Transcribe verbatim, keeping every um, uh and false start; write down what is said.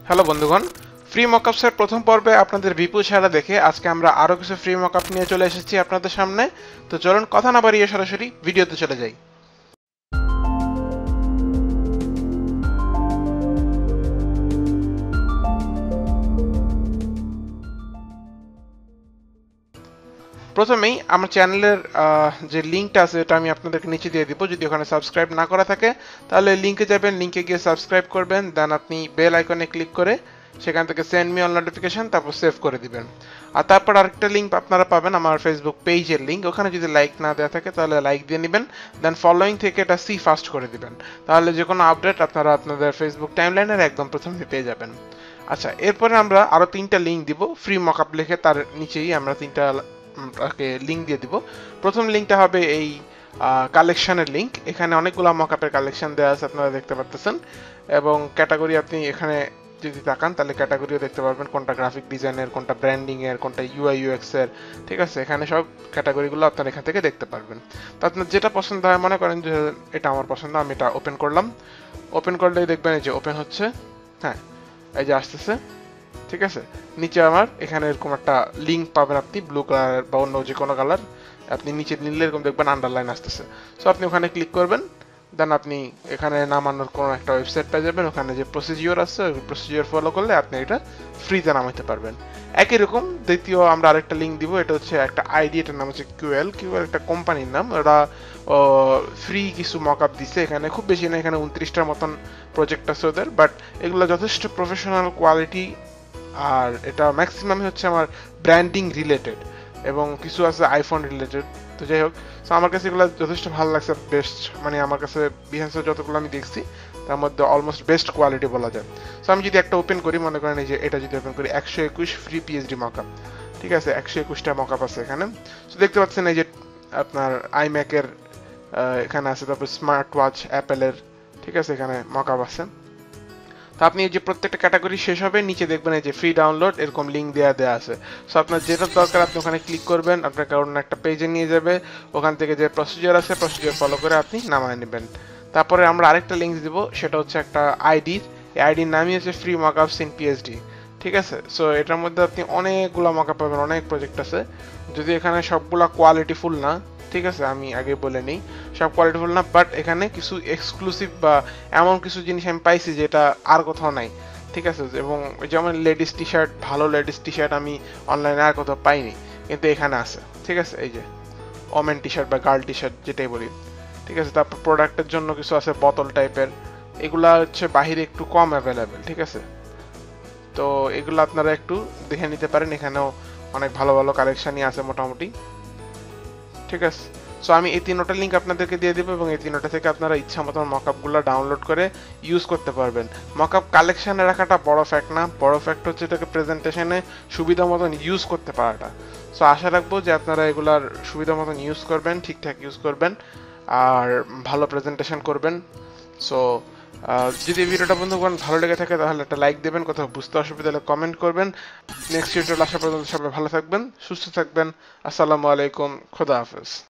Hello বন্ধুগণ, free মকআপসের প্রথম পর্বে আপনাদের বিপুল সাড়া দেখে আজকে আমরা আরো কিছু ফ্রি মকআপ নিয়ে চলে এসেছি আপনাদের সামনে। তো চলুন কথা না বাড়িয়ে সরাসরি ভিডিওতে চলে যাই। প্রথমেই আমার চ্যানেলের যে লিঙ্কটা আছে এটা আমি আপনাদেরকে নিচে দিয়ে দিব। যদি ওখানে সাবস্ক্রাইব না করা থাকে তাহলে লিঙ্কে যাবেন, লিঙ্কে গিয়ে সাবস্ক্রাইব করবেন, দেন আপনি বেল আইকনে ক্লিক করে সেখান থেকে সেন্ড মি অল নোটিফিকেশন, তারপর সেভ করে দিবেন। আর তারপর আরেকটা লিঙ্ক আপনারা পাবেন আমার ফেসবুক পেজের লিঙ্ক, ওখানে যদি লাইক না দেওয়া থাকে তাহলে লাইক দিয়ে নেবেন, দেন ফলোয়িং থেকে এটা সি ফাস্ট করে দিবেন, তাহলে যে কোনো আপডেট আপনারা আপনাদের ফেসবুক টাইমলাইনের একদম প্রথমে পেয়ে যাবেন। আচ্ছা, এরপরে আমরা আরও তিনটা লিঙ্ক দিব ফ্রি মকআপ লিখে, তার নিচেই আমরা তিনটা লিঙ্ক দিয়ে দিব। প্রথম লিঙ্কটা হবে এই কালেকশনের লিঙ্ক। এখানে অনেকগুলো মকআপের কালেকশন দেওয়া আছে আপনারা দেখতে পাচ্ছেন, এবং ক্যাটাগরি আপনি এখানে যদি তাকান তাহলে ক্যাটাগরিও দেখতে পারবেন, কোনটা গ্রাফিক ডিজাইনের, কোনটা ব্র্যান্ডিং এর, কোনটা ইউআই ইউএক্স এর, ঠিক আছে। এখানে সব ক্যাটাগরিগুলো আপনারা এখান থেকে দেখতে পারবেন। তো আপনার যেটা পছন্দ হয়, মনে করেন যে এটা আমার পছন্দ, আমি এটা ওপেন করলাম। ওপেন করলেই দেখবেন এই যে ওপেন হচ্ছে, হ্যাঁ এই যে আসতেছে, ঠিক আছে। নিচে আমার এখানে এরকম একটা লিঙ্ক পাবেন আপনি, ব্লু কালার বা অন্য যে কোনো কালার, আপনি নিচে নিলে এরকম দেখবেন আন্ডারলাইন আসতেছে। সো আপনি ওখানে ক্লিক করবেন, দেন আপনি এখানে নামানোর কোনো একটা ওয়েবসাইট পেয়ে যাবেন। ওখানে যে প্রসিজিওর আছে ওই প্রসিজিওর ফলো করলে আপনি এটা ফ্রিতে নামাইতে পারবেন। একই রকম দ্বিতীয় আমরা আরেকটা লিঙ্ক দিব, এটা হচ্ছে একটা আইডি, এটার নাম হচ্ছে কিউএল। কিউএল একটা কোম্পানির নাম, ওরা ফ্রি কিছু মকআপ দিছে। এখানে খুব বেশি না, এখানে উনত্রিশটার মতন প্রজেক্ট আছে ওদের, বাট এগুলো যথেষ্ট প্রফেশনাল কোয়ালিটি, আর এটা ম্যাক্সিমামই হচ্ছে আমার ব্র্যান্ডিং রিলেটেড এবং কিছু আছে আইফোন রিলেটেড। তো যাই হোক, সো আমার কাছে এগুলো যথেষ্ট ভালো লাগছে, বেস্ট, মানে আমার কাছে বিহান্সের যতগুলো আমি দেখছি তার মধ্যে অলমোস্ট বেস্ট কোয়ালিটি বলা যায়। সো আমি যদি একটা ওপেন করি, মনে করেন এই যে এটা যদি ওপেন করি, একশো একুশ ফ্রি পিএইচডি মকআপ, ঠিক আছে, একশো একুশটা মকআপ আছে এখানে। সো দেখতে পাচ্ছেন এই যে আপনার আইম্যাকের এখানে আছে, তারপর স্মার্ট ওয়াচ অ্যাপেলের, ঠিক আছে, এখানে মকআপ আছে। তো আপনি এই যে প্রত্যেকটা ক্যাটাগরি শেষ হবে, নিচে দেখবেন এই যে ফ্রি ডাউনলোড এরকম লিঙ্ক দেওয়া দেওয়া আছে। সো আপনার যেটা দরকার আপনি ওখানে ক্লিক করবেন, আপনাকে অন্য একটা পেজে নিয়ে যাবে, ওখান থেকে যে প্রসিজার আছে প্রসিজার ফলো করে আপনি নামায় নেবেন। তারপরে আমরা আরেকটা লিঙ্ক দিব, সেটা হচ্ছে একটা আইডির, এই আইডির নামই হচ্ছে ফ্রি মকআপস ইন পিএইচডি, ঠিক আছে। সো এটার মধ্যে আপনি অনেকগুলো মকআপ পাবেন, অনেক প্রজেক্ট আছে। যদি এখানে সবগুলা কোয়ালিটি ফুল না, ঠিক আছে, আমি আগে বলে নিই সব কোয়ালিটিফুল না, বাট এখানে কিছু এক্সক্লুসিভ বা এমন কিছু জিনিস আমি পাইছি যেটা আর কোথাও নাই, ঠিক আছে। এবং যেমন লেডিস টি শার্ট, ভালো লেডিস টি শার্ট আমি অনলাইনে আর কোথাও পাইনি, কিন্তু এখানে আছে, ঠিক আছে। এই যে ওমেন টি শার্ট বা গার্ল টি শার্ট যেটাই বলি, ঠিক আছে। তারপর প্রোডাক্টের জন্য কিছু আছে বোতল টাইপের, এগুলা হচ্ছে বাহিরে একটু কম অ্যাভেলেবেল, ঠিক আছে। তো এগুলো আপনারা একটু দেখে নিতে পারেন, এখানেও অনেক ভালো ভালো কালেকশনই আছে মোটামুটি, ঠিক আছে। সো আমি এই তিনটা লিঙ্ক আপনাদেরকে দিয়ে দেবো, এবং এই তিনটা থেকে আপনারা ইচ্ছা মতো মকআপগুলো ডাউনলোড করে ইউজ করতে পারবেন। মকআপ কালেকশানে রাখাটা বড় ফ্যাক্ট না, বড় ফ্যাক্ট হচ্ছে এটাকে প্রেজেন্টেশনে সুবিধা মতন ইউজ করতে পারাটা। সো আশা রাখবো যে আপনারা এগুলার সুবিধা মতন ইউজ করবেন, ঠিকঠাক ইউজ করবেন, আর ভালো প্রেজেন্টেশন করবেন। সো যদি ভিডিওটা বন্ধুগণ ভালো লেগে থাকে তাহলে একটা লাইক দেবেন, কোথাও বুঝতে অসুবিধা হলে কমেন্ট করবেন। নেক্সট ভিডিওটা আসা পর্যন্ত সবাই ভালো থাকবেন, সুস্থ থাকবেন। আসসালামু আলাইকুম, খোদা হাফেজ।